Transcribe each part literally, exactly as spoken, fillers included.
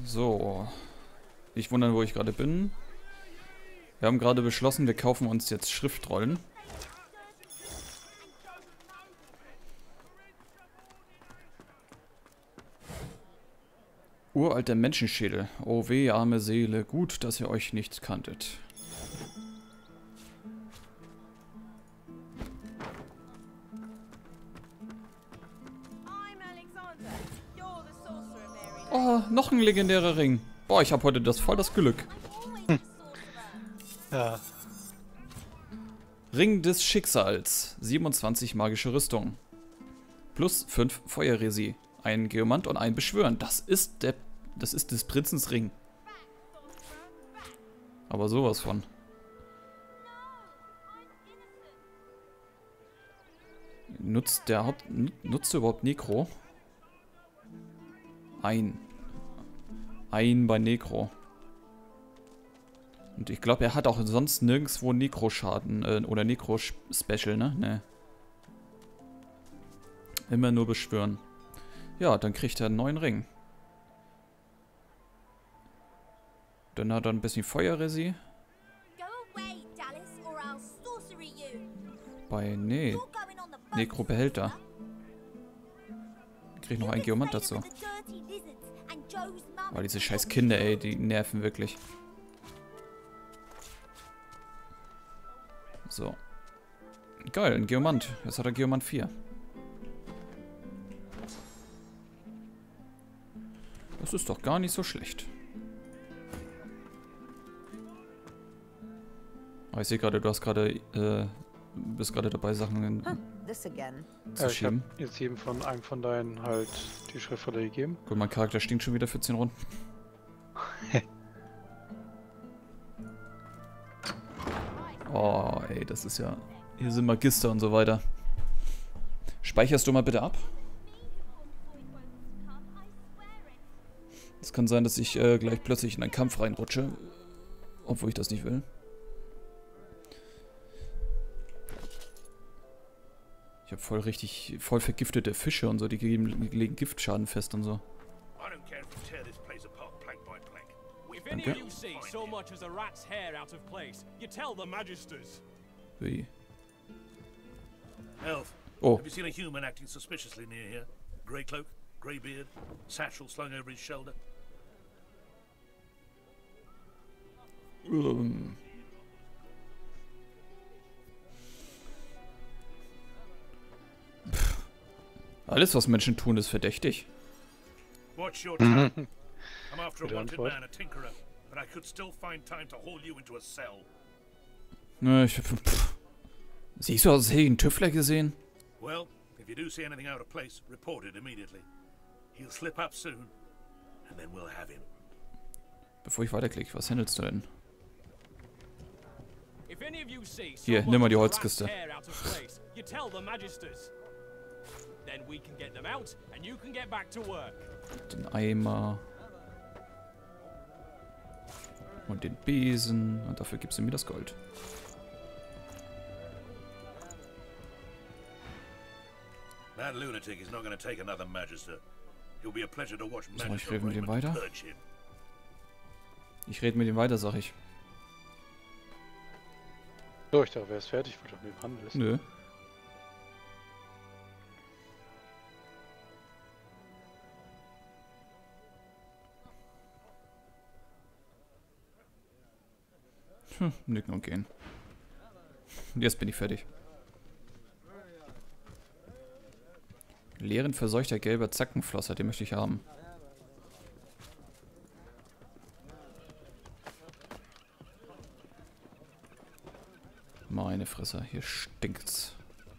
So. Nicht wundern, wo ich gerade bin. Wir haben gerade beschlossen, wir kaufen uns jetzt Schriftrollen. Uralter Menschenschädel. Oh weh, arme Seele. Gut, dass ihr euch nicht kanntet. Oh, noch ein legendärer Ring. Boah, ich habe heute das voll das Glück. Hm. Ja. Ring des Schicksals. siebenundzwanzig magische Rüstung. Plus fünf Feuerresi. Ein Geomant und ein Beschwören. Das ist der. Das ist des Prinzens Ring. Aber sowas von. Nutzt der Haupt. Nutzt er überhaupt Nekro? Ein. Ein bei Nekro. Und ich glaube, er hat auch sonst nirgendwo Nekro-Schaden äh, oder Nekro-Special, ne? Ne. Immer nur beschwören. Ja, dann kriegt er einen neuen Ring. Dann hat er ein bisschen Feuerresi. Bei, nee. Nekro-Behälter. Krieg noch einen Geomant dazu. Oh, diese scheiß Kinder, ey, die nerven wirklich. So. Geil, ein Geomant. Jetzt hat er Geomant vier. Das ist doch gar nicht so schlecht. Oh, ich sehe gerade, du hast gerade, äh, bist gerade dabei, Sachen in, zu ja, ich schieben. hab jetzt jedem von einem von deinen halt die Schriftrolle gegeben. Gut, mein Charakter stinkt schon wieder für zehn Runden. Oh, ey, das ist ja... Hier sind Magister und so weiter. Speicherst du mal bitte ab? Es kann sein, dass ich äh, gleich plötzlich in einen Kampf reinrutsche. Obwohl ich das nicht will. Ich habe voll richtig... voll vergiftete Fische und so. Die geben, die legen Giftschaden fest und so. Danke. Wie? Elf, Oh. have you seen a human acting suspiciously near here? Grey cloak, grey beard, satchel slung over his shoulder. Ähm. Pff. Alles, was Menschen tun, ist verdächtig. Watch your tongue. I'm after a Gute wanted Antwort. man, a tinkerer, but I could still find time to haul you into a cell. Ne, ich... Pff. Siehst du aus, hätte ich einen Tüftler gesehen? Well, if you do see anything out of place, report it immediately. He'll slip up soon, and then we'll have him. Bevor ich weiterklicke, was handelst du denn? Hier, nimm mal die Holzkiste. Den Eimer. Und den Besen. Und dafür gibst du mir das Gold. That lunatic is not going to take another Magister. He'll be a pleasure to watch So, ich Magister rede mit dem Raymond weiter. purge him. Ich rede mit ihm weiter, sag ich. So, ich dachte, wer ist fertig? Ich wollte doch mit dem Handel. Nö. Hm, nicken und gehen. Jetzt bin ich fertig. Leeren verseuchter gelber Zackenflosser, den möchte ich haben. Meine Fresse, hier stinkt's.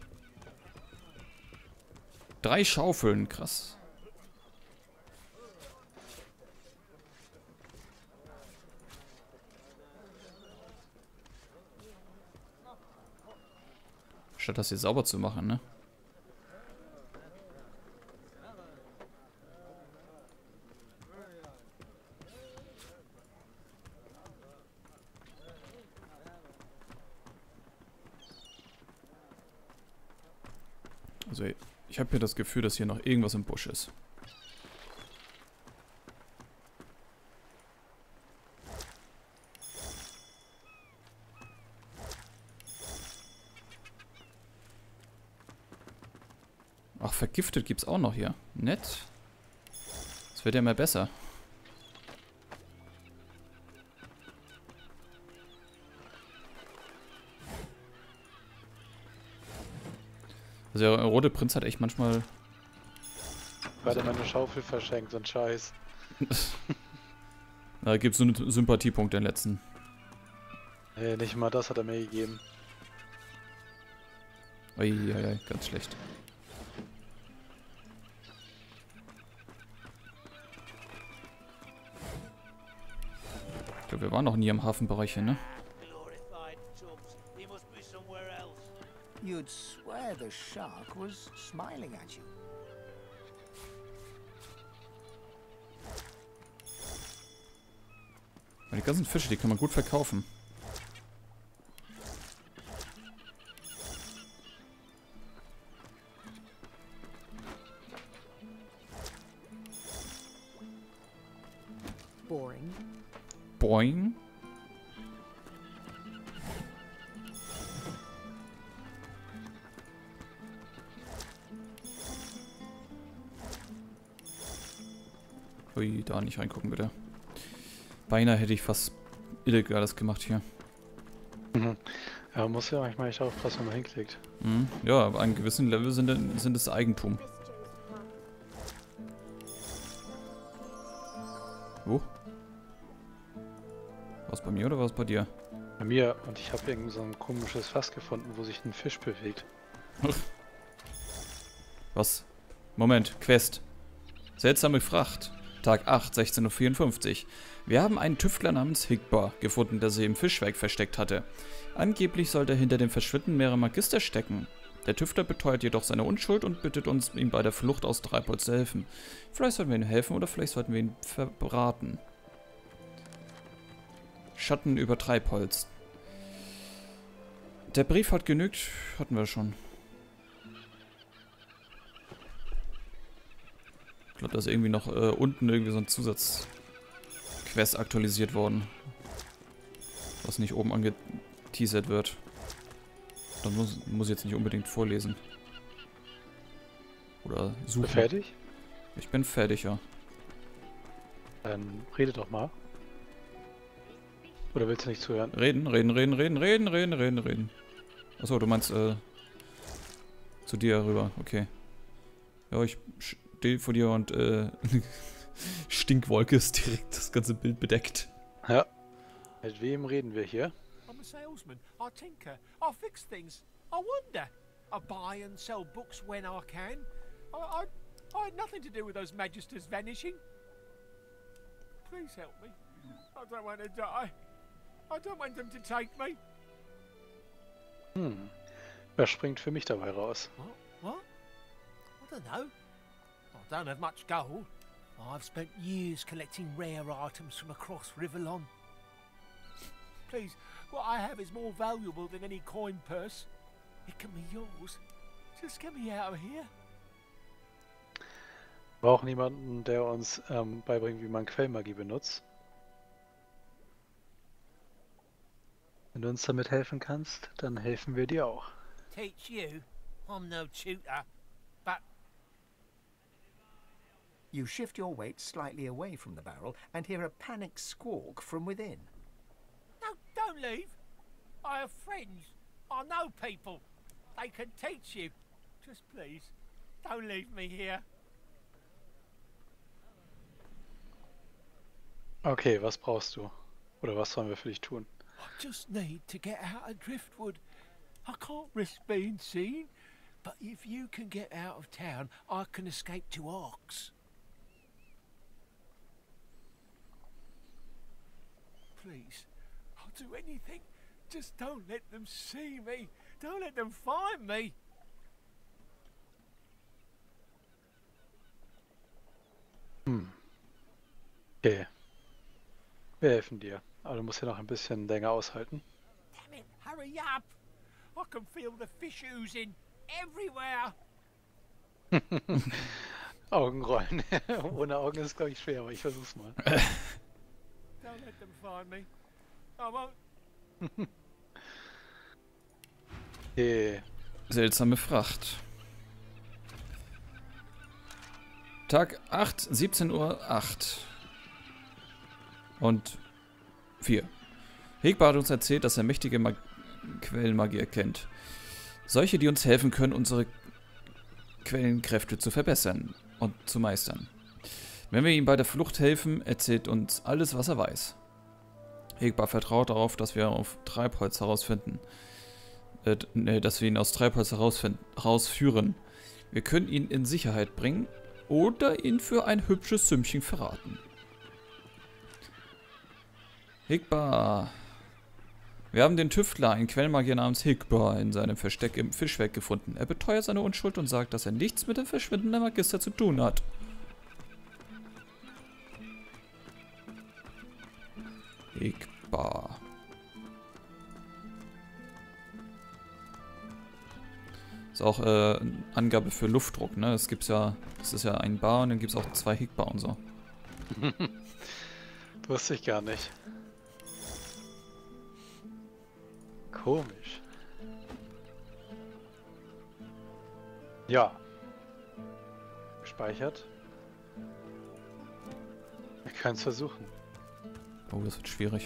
Drei Schaufeln, krass. Statt das hier sauber zu machen, ne? Also ich habe hier das Gefühl, dass hier noch irgendwas im Busch ist. vergiftet gibt's auch noch hier. Nett. Das wird ja immer besser. Also der rote Prinz hat echt manchmal... Gerade meine Schaufel verschenkt, so ein Scheiß. Da gibt's so einen Sympathiepunkt, den letzten. Nee, nicht mal das hat er mir gegeben. Eieiei, ganz schlecht. Ich glaube, wir waren noch nie im Hafenbereich hier, ne? You'd swear the shark was smiling at you. Die ganzen Fische, die kann man gut verkaufen. Boring. Boing. Ui, da nicht reingucken, bitte. Beinahe hätte ich fast Illegales gemacht hier. Mhm. Ja, man muss ja manchmal echt aufpassen, wenn man hinklickt. Mhm. Ja, ab einem gewissen Level sind, sind es Eigentum. Wo? Was bei mir oder was bei dir? Bei mir, und ich habe irgend so ein komisches Fass gefunden, wo sich ein Fisch bewegt. Was? Moment, Quest. Seltsame Fracht. Tag acht, sechzehn Uhr vierundfünfzig. Wir haben einen Tüftler namens Higbar gefunden, der sich im Fischwerk versteckt hatte. Angeblich soll er hinter dem Verschwinden mehrerer Magister stecken. Der Tüftler beteuert jedoch seine Unschuld und bittet uns, ihm bei der Flucht aus Treibholz zu helfen. Vielleicht sollten wir ihm helfen oder vielleicht sollten wir ihn verbraten. Schatten über Treibholz. Der Brief hat genügt, hatten wir schon. Ich glaube, da ist irgendwie noch äh, unten irgendwie so ein Zusatzquest aktualisiert worden. Was nicht oben angeteasert wird. Dann muss, muss ich jetzt nicht unbedingt vorlesen. Oder suchen. Bist du fertig? Ich bin fertig, ja. Dann rede doch mal. Oder willst du nicht zuhören? Reden, reden, reden, reden, reden, reden, reden, reden. Achso, du meinst, äh, zu dir rüber, okay. Ja, ich stehe vor dir und, äh, Stinkwolke ist direkt das ganze Bild bedeckt. Ja. Mit wem reden wir hier? I'm a salesman. I tinker. I fix things. I wonder. I buy and sell books when I can. I, I, I had nothing to do with those magisters vanishing. Please help me. I don't want to die. I don't want them to take me. Hm. Wer springt für mich dabei raus? What? What? I don't know. I don't have much gold. I've spent years collecting rare items from across Riverlon. Please, what I have is more valuable than any coin purse. It can be yours. Just get me out of here. Wir brauchen jemanden, der uns ähm, beibringt, wie man Quellmagie benutzt. Wenn du uns damit helfen kannst, dann helfen wir dir auch. Teach you? I'm no tutor, but... You shift your weight slightly away from the barrel and hear a panicked squawk from within. No, don't leave. I have friends. I know people. They can teach you. Just please, don't leave me here. Okay, was brauchst du? Oder was sollen wir für dich tun? I just need to get out of Driftwood. I can't risk being seen, but if you can get out of town, I can escape to Arx. Please, I'll do anything. Just don't let them see me. Don't let them find me. Hm. Okay. Wir helfen dir. Aber du musst hier noch ein bisschen länger aushalten. Damn it, hurry up. I can feel the fish oozing everywhere. Augenrollen. Ohne Augen ist, glaube ich, schwer, aber ich versuch's mal. Don't let them find me. I won't. Okay. Seltsame Fracht. Tag acht, siebzehn Uhr acht. Und vier. Higbar hat uns erzählt, dass er mächtige Mag Quellenmagier kennt. Solche, die uns helfen können, unsere Quellenkräfte zu verbessern und zu meistern. Wenn wir ihm bei der Flucht helfen, erzählt uns alles, was er weiß. Higbar vertraut darauf, dass wir auf Treibholz herausfinden. Äh, ne, dass wir ihn aus Treibholz herausführen. Wir können ihn in Sicherheit bringen oder ihn für ein hübsches Sümmchen verraten. Higbar. Wir haben den Tüftler, einen Quellenmagier namens Higbar, in seinem Versteck im Fischwerk gefunden. Er beteuert seine Unschuld und sagt, dass er nichts mit dem Verschwinden der Magister zu tun hat. Higbar. Ist auch äh, Angabe für Luftdruck, ne? Es gibt's ja, es ist ja ein Bar und dann gibt es auch zwei Higbar und so. Wusste ich gar nicht. Komisch. Ja. Gespeichert. Wir können es versuchen. Oh, das wird schwierig.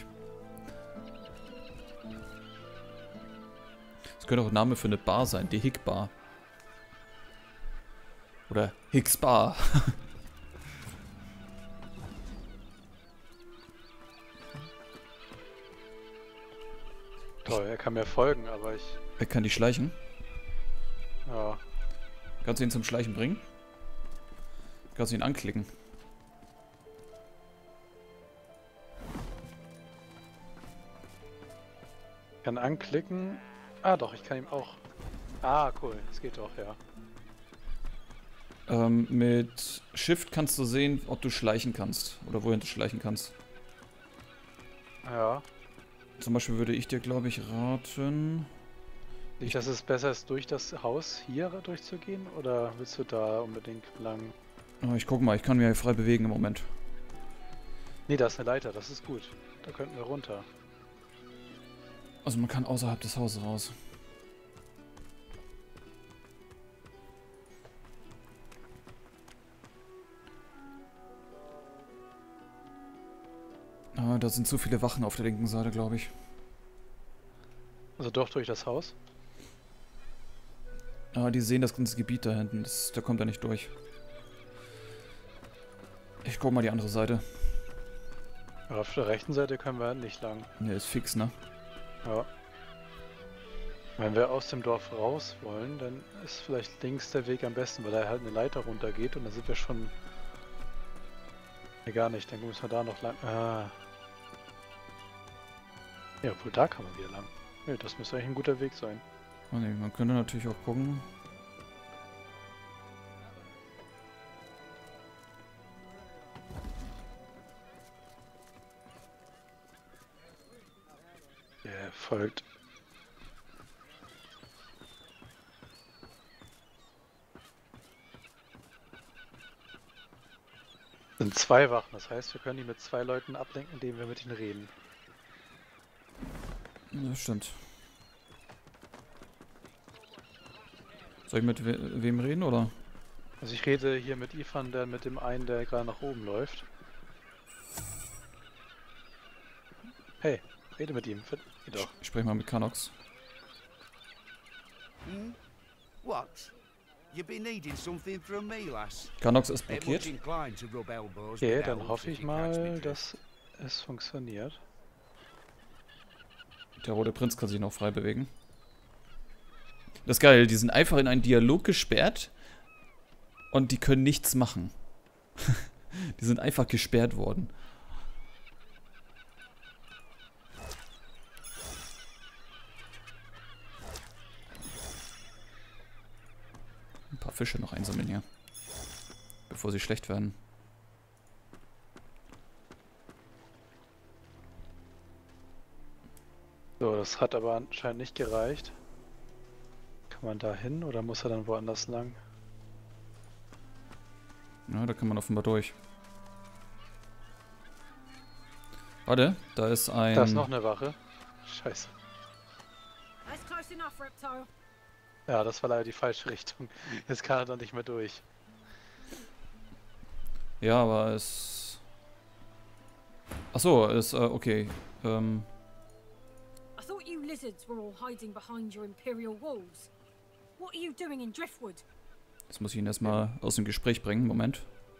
Das könnte auch ein Name für eine Bar sein, die Higbar. Oder Higgs Bar. Toll, er kann mir folgen, aber ich... Er kann die schleichen. Ja. Kannst du ihn zum Schleichen bringen? Kannst du ihn anklicken? Ich kann anklicken. Ah doch, ich kann ihm auch... Ah, cool, das geht doch, ja. Ähm, mit Shift kannst du sehen, ob du schleichen kannst. Oder wohin du schleichen kannst. Ja. Zum Beispiel würde ich dir, glaube ich, raten... Nicht, dass es besser ist, durch das Haus hier durchzugehen? Oder willst du da unbedingt lang? Oh, ich guck mal, ich kann mich ja frei bewegen im Moment. Nee, da ist eine Leiter, das ist gut. Da könnten wir runter. Also man kann außerhalb des Hauses raus. Ah, da sind zu viele Wachen auf der linken Seite, glaube ich. Also doch durch das Haus? Ah, die sehen das ganze Gebiet da hinten. Das, da kommt er nicht durch. Ich guck mal die andere Seite. Aber auf der rechten Seite können wir nicht lang. Ne, ist fix, ne? Ja. Wenn wir aus dem Dorf raus wollen, dann ist vielleicht links der Weg am besten, weil da halt eine Leiter runtergeht und dann sind wir schon... Ne, gar nicht, dann müssen wir da noch lang... Ah. Ja, obwohl da kann man wieder lang. Ne, das müsste eigentlich ein guter Weg sein. Oh ne, man könnte natürlich auch gucken. Der folgt. Sind zwei Wachen, das heißt, wir können die mit zwei Leuten ablenken, indem wir mit ihnen reden. Das stimmt. Soll ich mit we wem reden, oder? Also ich rede hier mit Ifan, der mit dem einen, der gerade nach oben läuft. Hey, rede mit ihm. Geh doch. Ich spreche mal mit Kanox. Hmm? What? You been needing something from me, lass? Kanox ist Ain't much blockiert. inclined to rub elbows Okay, with dann elves, hoffe if ich you catch me mal, drift. dass es funktioniert. Der rote Prinz kann sich noch frei bewegen. Das ist geil, die sind einfach in einen Dialog gesperrt und die können nichts machen. Die sind einfach gesperrt worden. Ein paar Fische noch einsammeln hier, bevor sie schlecht werden. So, das hat aber anscheinend nicht gereicht. Kann man da hin oder muss er dann woanders lang? Ja, da kann man offenbar durch. Warte, da ist ein... Da ist noch eine Wache. Scheiße. That's close enough, Reptile. Ja, das war leider die falsche Richtung. Jetzt kann er doch nicht mehr durch. Ja, aber es... Achso, ist, äh, okay. Ähm... I thought you lizards were all hiding behind your imperial walls. What are you doing in Driftwood? Das muss ich ihn erstmal aus dem Gespräch bringen. Moment.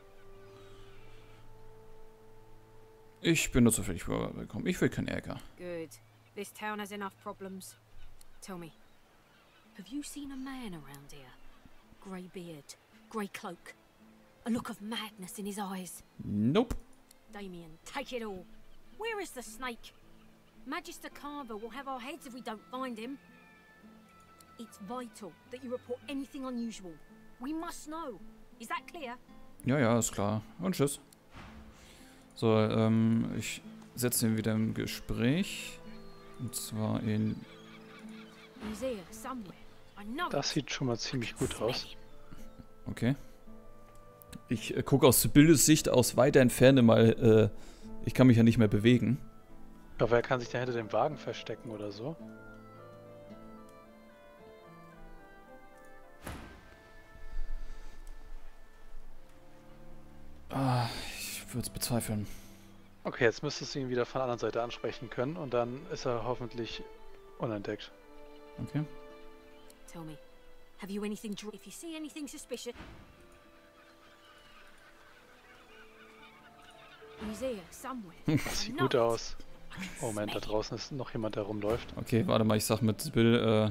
Ich bin nur zufällig willkommen. Ich will keinen Ärger. Good. This town has enough problems. Tell me, have you seen a man around here? Grey beard, grey cloak, a look of madness in his eyes. Nope. Damien, take it all. Where is the snake? Magister Carver will have our heads if we don't find him. It's vital that you report anything unusual. We must know. Is that clear? Ja, ja, ist klar. Und tschüss. So, ähm, ich setze ihn wieder im Gespräch. Und zwar in... Das sieht schon mal ziemlich gut aus. Okay. Ich äh, gucke aus Bildessicht aus weiter Entferne mal, äh, ich kann mich ja nicht mehr bewegen. Aber er kann sich da hinter dem Wagen verstecken oder so. Ah, ich würde es bezweifeln. Okay, jetzt müsstest du ihn wieder von der anderen Seite ansprechen können und dann ist er hoffentlich unentdeckt. Okay. Tell me, have you anything to... If you see anything suspicious... He's here, somewhere. Das sieht gut aus. Oh Moment, da draußen ist noch jemand, der rumläuft. Okay, warte mal, ich sag mit Bill, äh...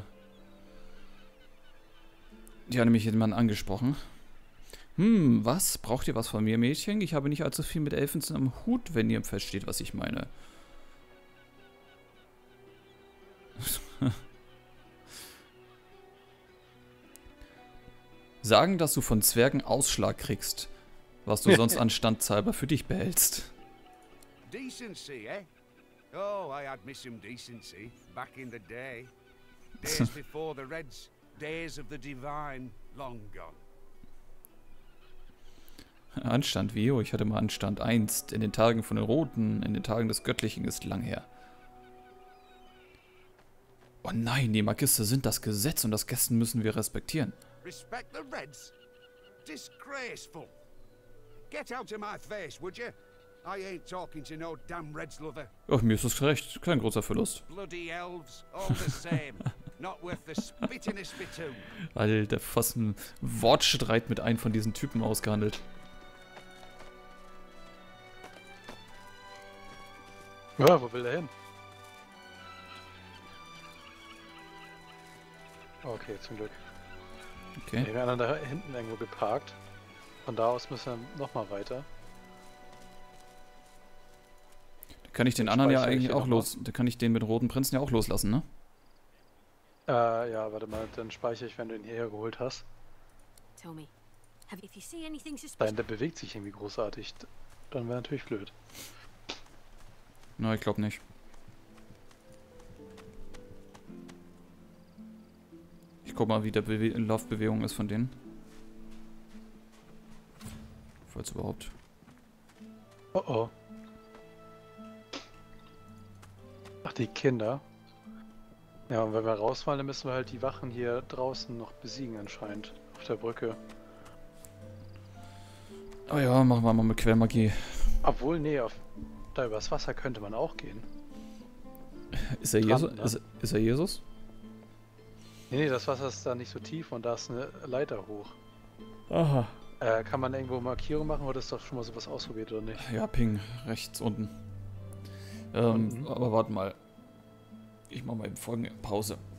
Die hat nämlich jemand angesprochen. Hm, was? Braucht ihr was von mir, Mädchen? Ich habe nicht allzu viel mit Elfen am Hut, wenn ihr versteht, was ich meine. Sagen, dass du von Zwergen Ausschlag kriegst, was du sonst anstandshalber für dich behältst. Decency, eh? Oh, I had me some decency back in the day. Days before the Reds, days of the divine, long gone. Anstand, wie? Oh, ich hatte mal Anstand einst. In den Tagen von den Roten, in den Tagen des Göttlichen ist lang her. Oh nein, die Magister sind das Gesetz und das Gästen müssen wir respektieren. Respect the Reds? Disgraceful. Get out of my face, would you? I ain't talking to no damn Reds lover. Ach, mir ist das recht. Kein großer Verlust. Bloody elves, all the same. Not worth the spit in a spittoon. Alter, fast ein Wortstreit mit einem von diesen Typen ausgehandelt. Ja, wo will er hin? Okay, zum Glück. Okay. Wir haben da hinten irgendwo geparkt. Von da aus müssen wir nochmal weiter. Da kann ich den anderen ja eigentlich auch los. Da kann ich den mit Roten Prinzen ja auch loslassen, ne? Äh, ja, warte mal, dann speichere ich, wenn du ihn hierher geholt hast. Nein, der bewegt sich irgendwie großartig. Dann wäre natürlich blöd. Na, ich glaube nicht. Ich guck mal, wie der Bewe Laufbewegung ist von denen. Falls überhaupt. Oh oh. Ach, die Kinder. Ja, und wenn wir raus wollen, dann müssen wir halt die Wachen hier draußen noch besiegen anscheinend. Auf der Brücke. Oh ja, machen wir mal mit Quellmagie. Obwohl, nee, auf, da übers Wasser könnte man auch gehen. Ist er, Jesus? Ne? Ist, ist er Jesus? Nee, nee, das Wasser ist da nicht so tief und da ist eine Leiter hoch. Aha. Äh, kann man irgendwo Markierung machen oder ist doch schon mal sowas ausprobiert oder nicht? Ja, Ping, rechts unten. Ähm, unten. Aber warte mal. Ich mache mal eben folgende Pause.